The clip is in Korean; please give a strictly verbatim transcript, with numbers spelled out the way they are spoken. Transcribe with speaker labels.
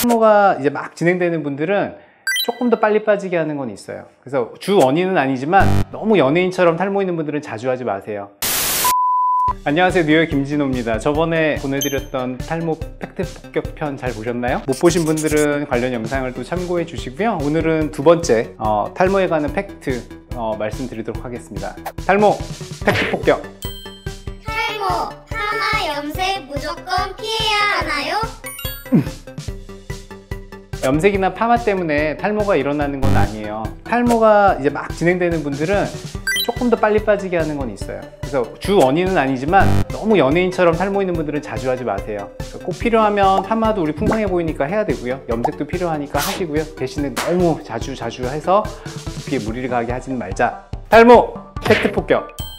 Speaker 1: 탈모가 이제 막 진행되는 분들은 조금 더 빨리 빠지게 하는 건 있어요. 그래서 주 원인은 아니지만 너무 연예인처럼 탈모 있는 분들은 자주 하지 마세요. 안녕하세요, 뉴욕 김진호입니다. 저번에 보내드렸던 탈모 팩트 폭격 편 잘 보셨나요? 못 보신 분들은 관련 영상을 또 참고해 주시고요. 오늘은 두 번째 어, 탈모에 관한 팩트 어, 말씀드리도록 하겠습니다. 탈모 팩트 폭격.
Speaker 2: 탈모, 파마, 염색 무조건 피해야 하나요?
Speaker 1: 염색이나 파마 때문에 탈모가 일어나는 건 아니에요. 탈모가 이제 막 진행되는 분들은 조금 더 빨리 빠지게 하는 건 있어요. 그래서 주 원인은 아니지만 너무 연예인처럼 탈모 있는 분들은 자주 하지 마세요. 꼭 필요하면 파마도 우리 풍성해 보이니까 해야 되고요. 염색도 필요하니까 하시고요. 대신에 너무 자주 자주 해서 두피에 무리를 가게 하지는 말자. 탈모 팩트 폭격.